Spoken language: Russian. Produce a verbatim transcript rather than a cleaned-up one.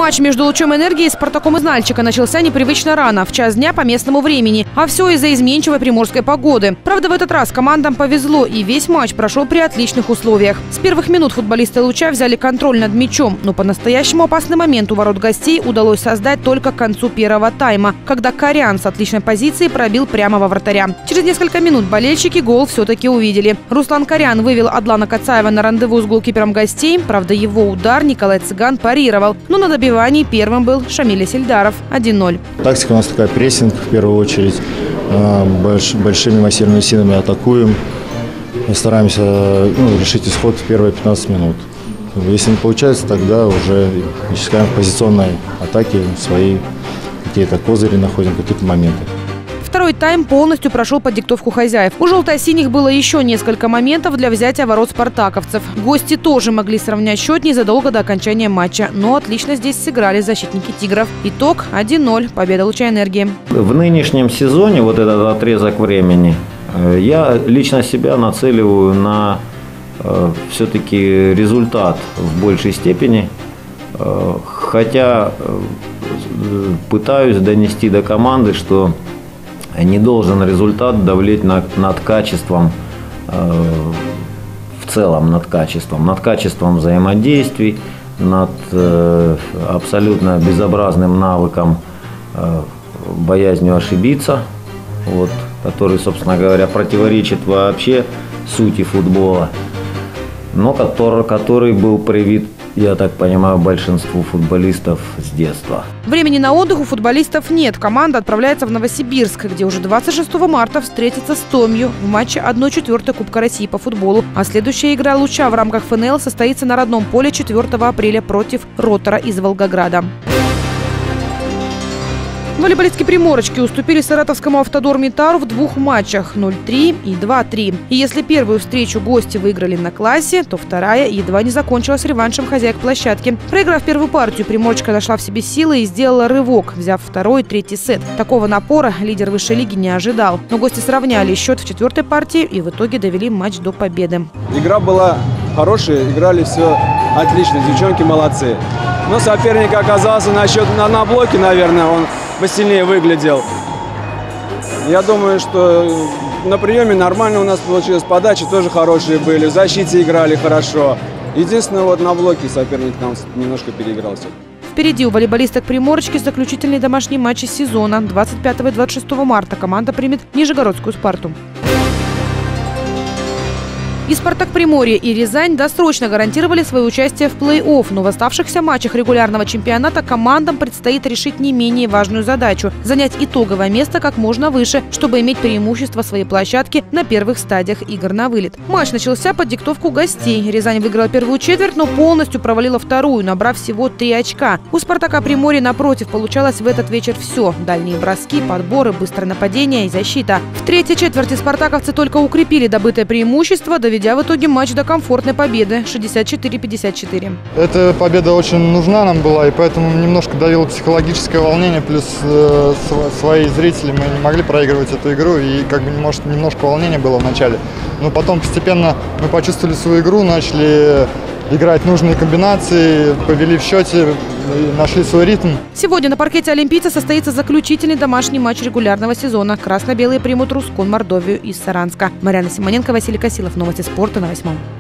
Матч между «Лучом Энергии» и «Спартаком» из Нальчика начался непривычно рано, в час дня по местному времени. А все из-за изменчивой приморской погоды. Правда, в этот раз командам повезло, и весь матч прошел при отличных условиях. С первых минут футболисты «Луча» взяли контроль над мячом, но по-настоящему опасный момент у ворот гостей удалось создать только к концу первого тайма, когда Корян с отличной позиции пробил прямо во вратаря. Через несколько минут болельщики гол все-таки увидели. Руслан Корян вывел Адлана Кацаева на рандеву с голкипером гостей. Правда, его удар Николай Цыган парировал. Но на добивании первым был Шамиль Сельдаров. один ноль. Тактика у нас такая: прессинг в первую очередь. Больш, большими массивными силами атакуем. Стараемся ну, решить исход в первые пятнадцать минут. Если не получается, тогда уже искаем в позиционной атаке свои какие-то козыри, находим какие-то моменты. Второй тайм полностью прошел под диктовку хозяев. У желто-синих было еще несколько моментов для взятия ворот спартаковцев. Гости тоже могли сравнять счет незадолго до окончания матча. Но отлично здесь сыграли защитники «Тигров». Итог один ноль. Победа «Луча Энергии». В нынешнем сезоне, вот этот отрезок времени, я лично себя нацеливаю на э, все-таки результат в большей степени. Э, хотя э, пытаюсь донести до команды, что не должен результат давлеть над, над качеством, э, в целом над качеством, над качеством взаимодействий, над э, абсолютно безобразным навыком, э, боязнью ошибиться, вот, который, собственно говоря, противоречит вообще сути футбола, но который, который был привит, я так понимаю, большинству футболистов с детства. Времени на отдых у футболистов нет. Команда отправляется в Новосибирск, где уже двадцать шестого марта встретится с Томью в матче одна четвертая Кубка России по футболу. А следующая игра «Луча» в рамках эф эн эл состоится на родном поле четвертого апреля против «Ротора» из Волгограда. Волейболистки «Приморочки» уступили саратовскому «Автодор-Митару» в двух матчах – ноль три и два три. И если первую встречу гости выиграли на классе, то вторая едва не закончилась реваншем хозяек площадки. Проиграв первую партию, «Приморочка» нашла в себе силы и сделала рывок, взяв второй и третий сет. Такого напора лидер высшей лиги не ожидал. Но гости сравняли счет в четвертой партии и в итоге довели матч до победы. Игра была хорошая, играли все отлично, девчонки молодцы. Но соперник оказался на счет на, на блоке, наверное, он посильнее выглядел. Я думаю, что на приеме нормально у нас получилось, подачи тоже хорошие были, в защите играли хорошо. Единственное, вот на блоке соперник нам немножко переигрался. Впереди у волейболисток «Приморочки» заключительный домашний матч сезона. двадцать пятого и двадцать шестого марта команда примет Нижегородскую «Спарту». И «Спартак» Приморье, и Рязань досрочно гарантировали свое участие в плей-офф. Но в оставшихся матчах регулярного чемпионата командам предстоит решить не менее важную задачу – занять итоговое место как можно выше, чтобы иметь преимущество своей площадки на первых стадиях игр на вылет. Матч начался под диктовку гостей. Рязань выиграла первую четверть, но полностью провалила вторую, набрав всего три очка. У «Спартака» Приморье, напротив, получалось в этот вечер все – дальние броски, подборы, быстрое нападение и защита. В третьей четверти спартаковцы только укрепили добытое преимущество, доведя в итоге матч до комфортной победы шестьдесят четыре пятьдесят четыре. Эта победа очень нужна нам была, и поэтому немножко давило психологическое волнение, плюс э, свои зрители, мы не могли проигрывать эту игру, и как бы может, немножко волнения было в начале. Но потом постепенно мы почувствовали свою игру, начали играть нужные комбинации, повели в счете, нашли свой ритм. Сегодня на паркете олимпийца состоится заключительный домашний матч регулярного сезона. Красно-белые примут Рускон Мордовию из Саранска. Марьяна Симоненко, Василий Косилов. Новости спорта на восьмом.